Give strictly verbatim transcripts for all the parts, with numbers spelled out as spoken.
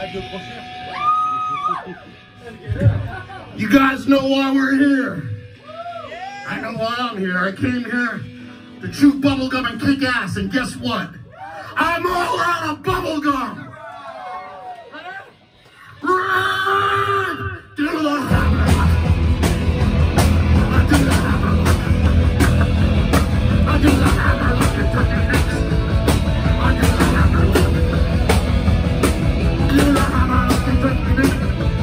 You guys know why we're here. I know why I'm here. I came here to chew bubblegum and kick ass, and guess what? I'm all out of bubblegum! Do the hammer! I do the hammer! I do the hammer like a turkey neck! I do the hammer! Do the hammer like a turkey neck!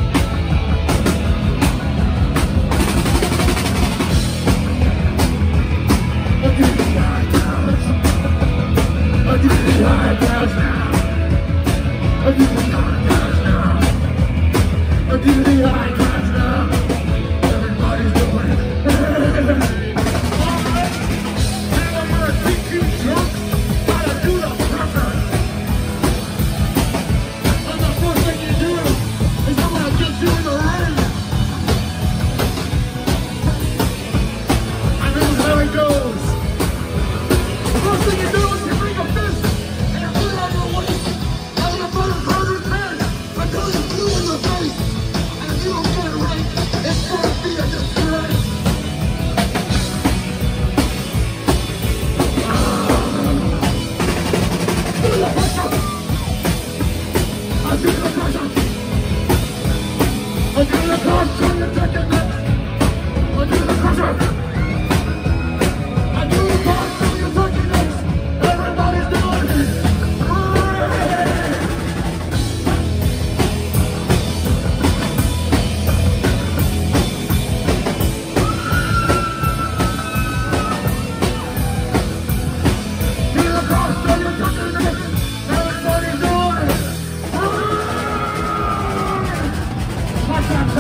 I do the eyebrows! I do the eyebrows now! I do the eyebrows now! I do the eyebrows now! Everybody's doing it! Alright! Now I'm gonna teach you jerks how to do the pressure! And the first thing you do is I'm gonna get you in the ring! And this is how it goes! The first thing you do is you bring a fist and you put it on your waist! I'm gonna put a burner's head until you blue in the face! And if you don't get it right, it's gonna be a disgrace! Do the pressure! I do the pressure! I do the pressure, you take it next! I do the pressure! I do the pressure, you take it next! Everybody's doing it! Do the pressure, you take it next! Everybody's doing it! Watch that.